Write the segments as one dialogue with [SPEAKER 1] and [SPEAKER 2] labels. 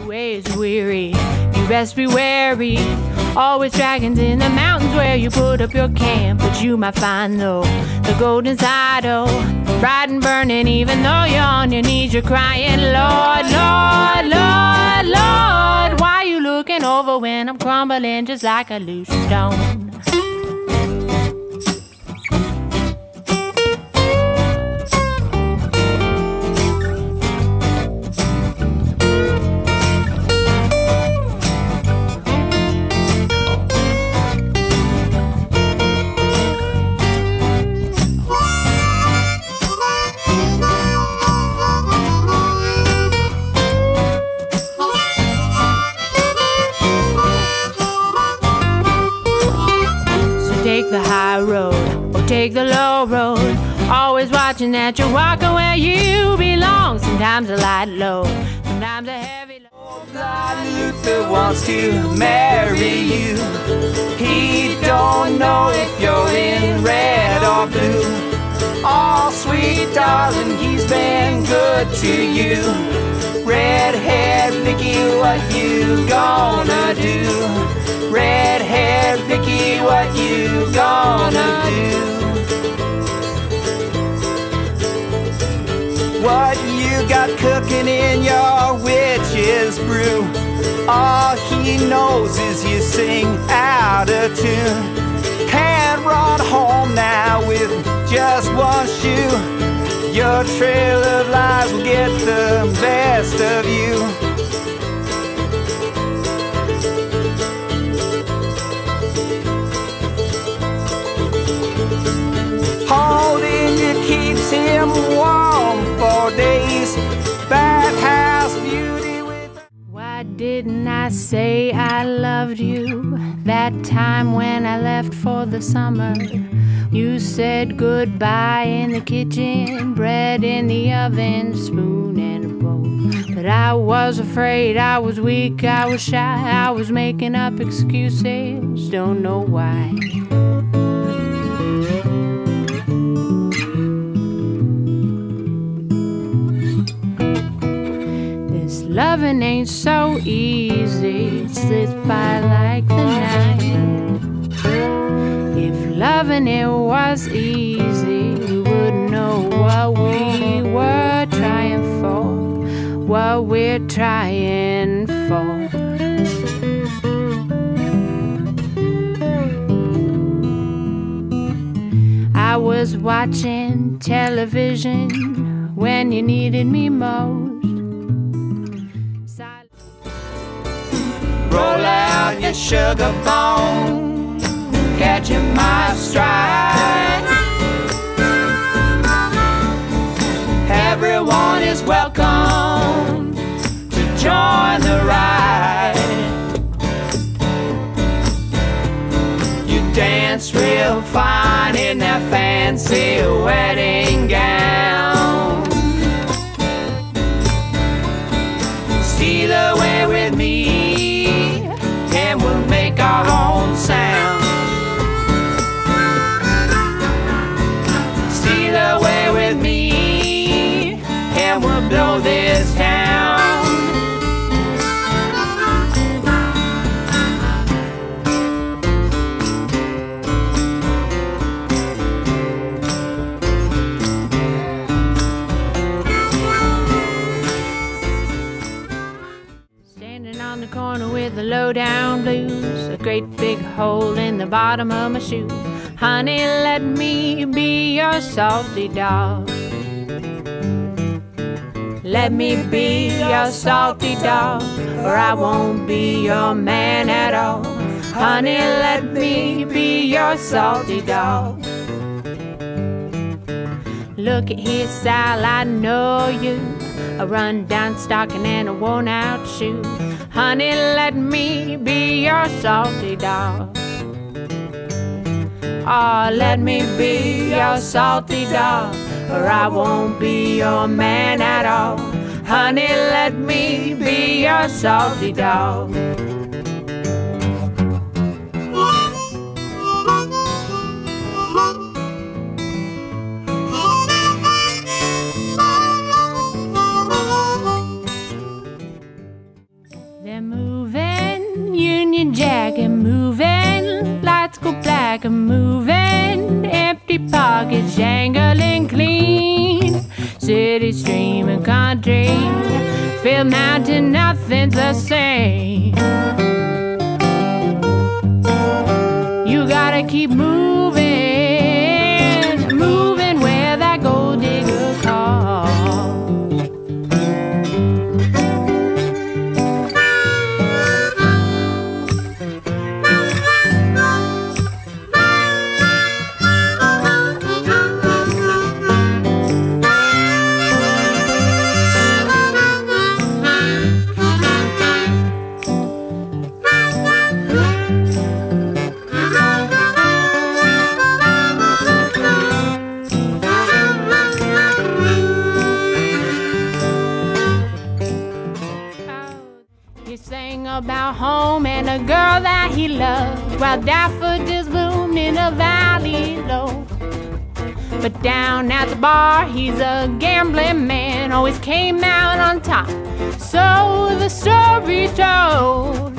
[SPEAKER 1] Always weary, you best be wary. Always dragons in the mountains where you put up your camp. But you might find though the golden idol, bright and burning. Even though you're on your knees, you're crying, Lord, Lord, Lord, Lord. Why you looking over when I'm crumbling just like a loose stone? Take the high road or take the low road. Always watching that you're walking where you belong. Sometimes a light load, sometimes a heavy load.
[SPEAKER 2] Old blind Luther wants to marry you. He don't know if you're in red or blue. Oh, sweet darling, he's been good to you. Red-haired Vicky, what you gonna do? Red-haired Vicky, what you gonna do? What you got cooking in your witch's brew? All he knows is you sing out of tune. Can't run home now with just one shoe. Your trail of lies will get the best of you. Holding you keeps him warm for days. Bathhouse beauty with...
[SPEAKER 1] Why didn't I say I loved you that time when I left for the summer? You said goodbye in the kitchen, bread in the oven, spoon and a bowl. But I was afraid, I was weak, I was shy, I was making up excuses, don't know why. This loving ain't so easy, it slips by like the night. If loving it was easy, we wouldn't know what we were trying for, what we're trying for. I was watching television when you needed me most.
[SPEAKER 2] Roll out your sugar bone, catching my stride. Everyone is welcome to join the ride. You dance real fine in that fancy wedding gown. Steal away with me and we'll make our own sound. Steal away with me and we'll blow this town.
[SPEAKER 1] Standing on the corner with the low-down blues, a great big hole in the bottom of my shoe. Honey, let me be your salty dog. Let me be your salty dog, or I won't be your man at all. Honey, let me be your salty dog. Look at his style, I know you. A run-down stocking and a worn-out shoe. Honey, let me be your salty dog. Oh, let me be your salty dog, or I won't be your man at all. Honey, let me be your salty dog. They're moving, Union Jack and moving, lights go black and moving, empty pockets jangling clean, city stream and country, Field Mountain, nothing's the same. You gotta keep moving, moving where that gold digger calls. He sang about home and a girl that he loved, while daffodils bloomed in a valley low. But down at the bar, he's a gambling man, always came out on top, so the story's told.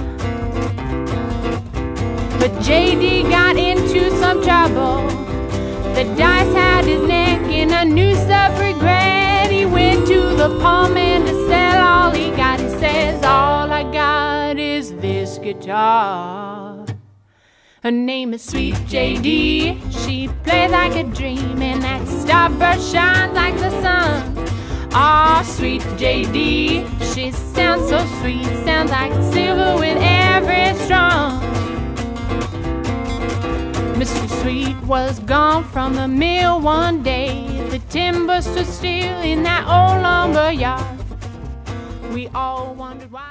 [SPEAKER 1] But JD got into some trouble. The dice had his neck in a noose of regret. He went to the pawn man to sell all he got. He says, all I got is this guitar. Her name is Sweet JD. She plays like a dream, and that starburst shines like the sun. Ah, Sweet JD, she sounds so sweet, sounds like silver with every strum. Mr. Sweet was gone from the mill one day. The timber stood still in that old lumber yard. We all wondered why.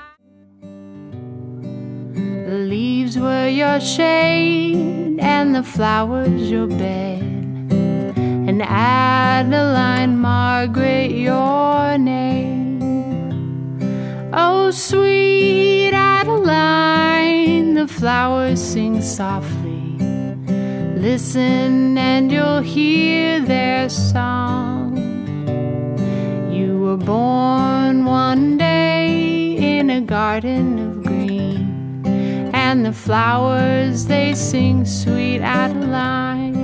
[SPEAKER 1] The leaves were your shade and the flowers your bed, and Adeline Margaret your name. Oh, sweet Adeline, the flowers sing softly. Listen and you'll hear their song. You were born one day in a garden of green, and the flowers they sing Sweet Adeline.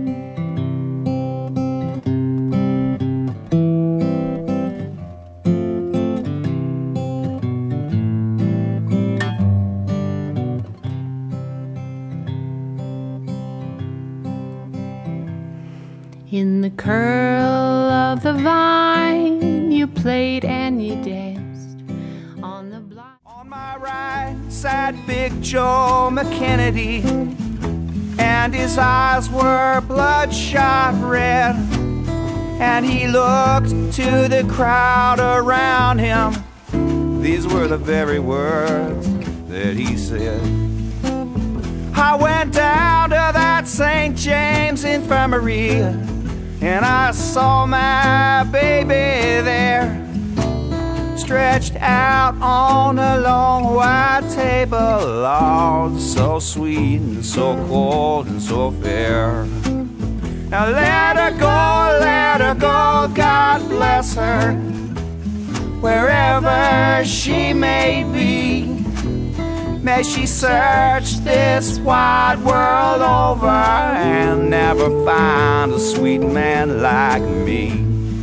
[SPEAKER 1] In the curl of the vine, you played and you danced on the block.
[SPEAKER 2] On my right sat Big Joe McKennedy, and his eyes were bloodshot red, and he looked to the crowd around him. These were the very words that he said. I went down to that St. James Infirmary, and I saw my baby there, stretched out on a long white table, all so sweet and so cold and so fair. Now let her go, God bless her, wherever she may be. May she search this wide world over and never find a sweet man like me.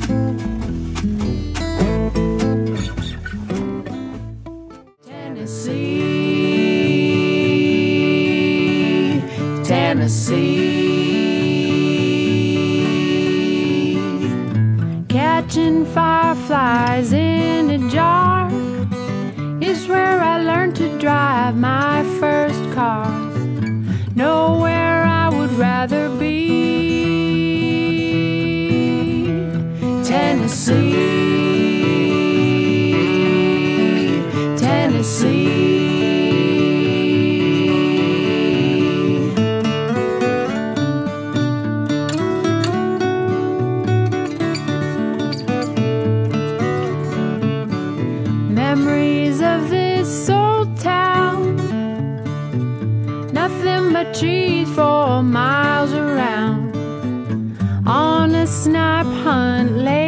[SPEAKER 2] Tennessee, Tennessee, catching fireflies in a jar is where I learned to drive my first car. Nowhere I would rather be. Tennessee, Tennessee. Memories of this old town, nothing but trees for miles around. On a snipe hunt late